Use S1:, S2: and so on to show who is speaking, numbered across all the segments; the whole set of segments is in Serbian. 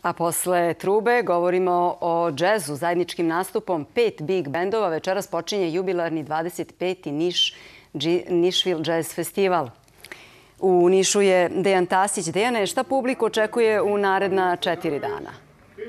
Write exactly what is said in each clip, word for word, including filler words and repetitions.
S1: A posle trube govorimo o džezu. Zajedničkim nastupom pet big bendova večeras počinje jubilarni dvadeset peti Niš Nišvil Jazz Festival. U Nišu je Dejan Tasić. Dejane, šta publiku očekuje u naredna četiri dana?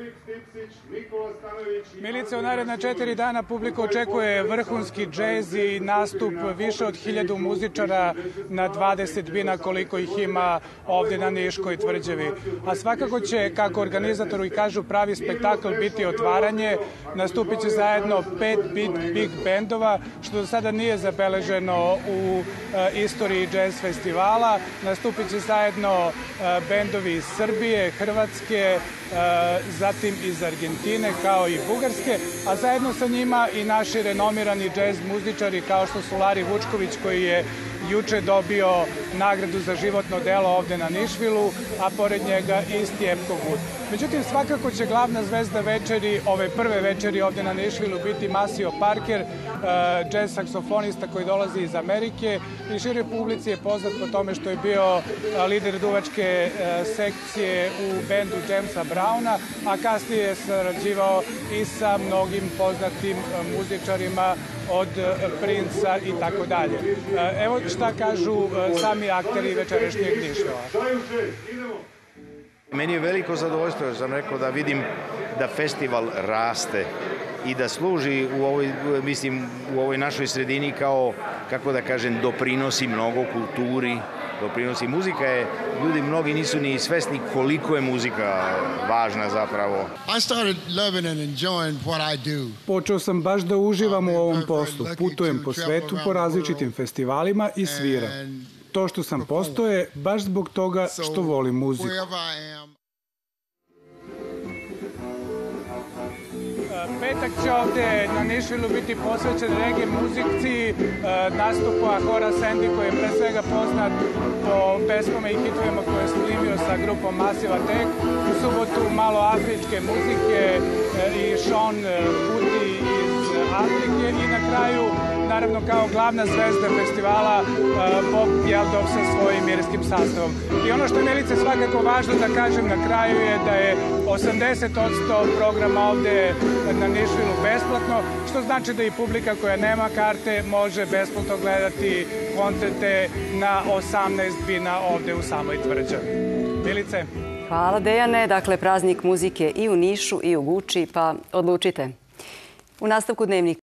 S2: Milice, u naredna četiri dana publiku očekuje vrhunski džez i nastup više od hiljadu muzičara na dvadeset bina koliko ih ima ovde na Niškoj tvrđavi. A svakako će, kako organizatoru i kažu, pravi spektakl biti otvaranje. Nastupit će zajedno pet big bendova, što do sada nije zabeleženo u istoriji džez festivala. Nastupit će zajedno bendovi iz Srbije, Hrvatske, zatim iz Argentine kao i Bugarske, a zajedno sa njima i naši renomirani džez muzičari kao što su Lari Vučković, koji je juče dobio nagradu za životno delo ovde na Nišvilu, a pored njega i Stjepko Gud. Međutim, svakako će glavna zvezda večeri, ove prve večeri ovde na Nišvilu, biti Maceo Parker, džez saksofonista koji dolazi iz Amerike i široj publici je poznat po tome što je bio lider duvačke sekcije u bendu Jamesa Browna, a kasnije je sarađivao i sa mnogim poznatim muzičarima od Princa i tako dalje. Evo šta kažu sami akteri večerašnjeg Nišvila.
S3: Meni je veliko zadovoljstvo, jer sam rekao da vidim da festival raste i da služi u ovoj, mislim, u ovoj našoj sredini kao, kako da kažem, doprinosi mnogo kulturi, doprinosi. Muzika je, ljudi mnogi nisu ni svesni koliko je muzika važna zapravo.
S2: Počeo sam baš da uživam u ovom poslu. Putujem po svetu, po različitim festivalima i sviram. To što sam postao je baš zbog toga što volim muziku. Petak će ovde na Nišvilu biti posvećen reggae muzici, nastupu Ahora Sandy, koji je pre svega poznat po pesmama i hitovima koje je snimio sa grupom Massive Attack. U subotu malo afričke muzike i Sean Kuti iz Afrike i na kraju, naravno kao glavna zvezda festivala, Bob Geldof sa svojim irskim sastavom. I ono što je, Milice, svakako važno da kažem na kraju je da je osamdeset posto programa ovde na Nišvilu besplatno, što znači da i publika koja nema karte može besplatno gledati koncerte na osamnaest bina ovde u samoj tvrđavi. Milice?
S1: Hvala, Dejane. Dakle, praznik muzike i u Nišu i u Guči, pa odlučite. U nastavku Dnevnika